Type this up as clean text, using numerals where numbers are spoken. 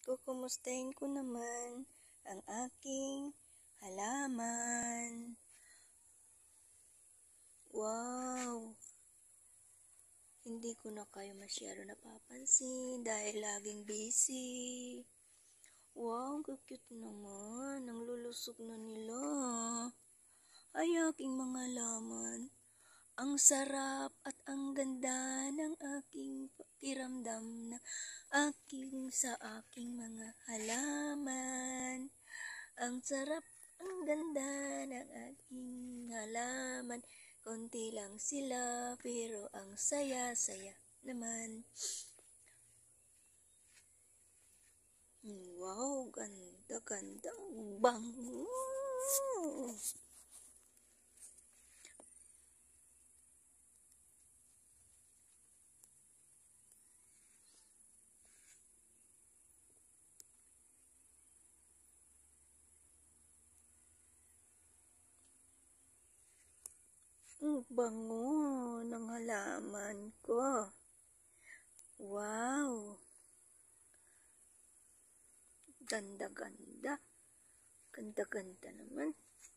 Kukumustahin ko naman ang aking halaman. Wow! Hindi ko na kayo masyado napapansin dahil laging busy. Wow, ang cute naman. Ang lulusog na nila. Ay, aking mga halaman. Ang sarap at ang ganda ng aking pakiramdam na sa aking mga halaman. Ang sarap, ang ganda ng aking halaman. Konti lang sila pero ang saya-saya naman. Wow, ganda, bango. Bango ng halaman ko. Wow! Ganda. Ganda naman.